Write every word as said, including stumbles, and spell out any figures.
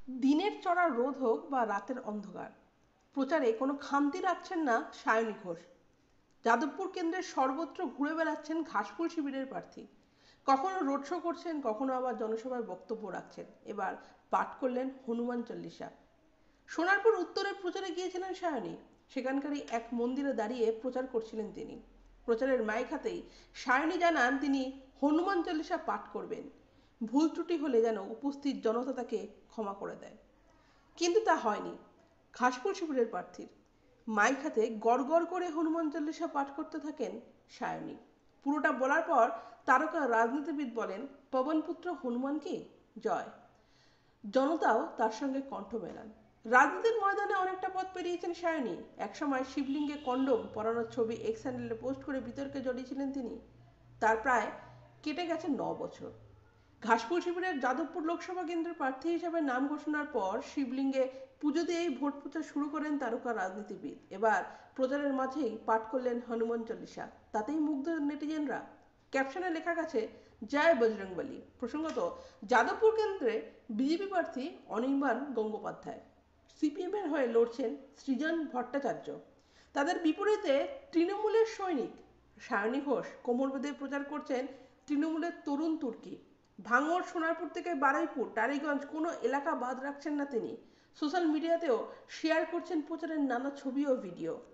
দিনের চড়া রোদ হোক বা রাতের অন্ধকার, প্রচারে কোনো খামতি রাখছেন না সায়নী ঘোষ। যাদবপুর কেন্দ্রের সর্বত্র ঘুরে বেড়াচ্ছেন ঘাসফুল শিবিরের প্রার্থী। কখনো রোড শো করছেন, কখনো আবার জনসভায় বক্তব্য রাখছেন। এবার পাঠ করলেন হনুমান চল্লিশা। সোনারপুর উত্তরে প্রচারে গিয়েছিলেন সায়নী। সেখানকারই এক মন্দিরে দাঁড়িয়ে প্রচার করছিলেন তিনি। প্রচারের মাইক হাতেই সায়নী জানান তিনি হনুমান চল্লিশা পাঠ করবেন। ভুল ত্রুটি হলে যেন উপস্থিত জনতা তাকে ক্ষমা করে দেয়। কিন্তু তা হয়নি ঘাসফুল শিবিরের প্রার্থীর। মাইক হাতে গড় গড় করে হনুমান চল্লিশা পাঠ করতে থাকেন সায়নী। পুরোটা বলার পর তারকা রাজনীতিবিদ বলেন, পবনপুত্র হনুমান কি জয়। জনতাও তার সঙ্গে কণ্ঠ মেলান। রাজনীতির ময়দানে অনেকটা পথ পেরিয়েছেন সায়নী। একসময় শিবলিঙ্গে কন্ডম পরানোর ছবি এক্স হ্যান্ডেলে পোস্ট করে বিতর্কে জড়িয়েছিলেন তিনি। তার প্রায় কেটে গেছে ন বছর। ঘাসফুল শিবিরের যাদবপুর লোকসভা কেন্দ্রের প্রার্থী হিসেবে নাম ঘোষণার পর শিবলিঙ্গে পুজো দিয়েই ভোট প্রচার শুরু করেন তারকা রাজনীতিবিদ। এবার প্রচারের মাঝেই পাঠ করলেন হনুমান চল্লিশা। তাতেই মুগ্ধ নেটিজেনরা। ক্যাপশনে লেখা গেছে, জয় বজরংবলী। প্রসঙ্গত, যাদবপুর কেন্দ্রে বিজেপি প্রার্থী অনির্বাণ গঙ্গোপাধ্যায়, সিপিএম এর হয়ে লড়ছেন সৃজন ভট্টাচার্য। তাদের বিপরীতে তৃণমূলের সৈনিক সায়নী ঘোষ কোমর বেঁধে প্রচার করছেন তৃণমূলের তরুণ তুর্কি। ভাঙড়, সোনারপুর থেকে বারুইপুর, টালিগঞ্জ কোনো এলাকা বাদ রাখছেন না তিনি। সোশ্যাল মিডিয়াতেও শেয়ার করছেন প্রচারের নানা ছবি ও ভিডিও।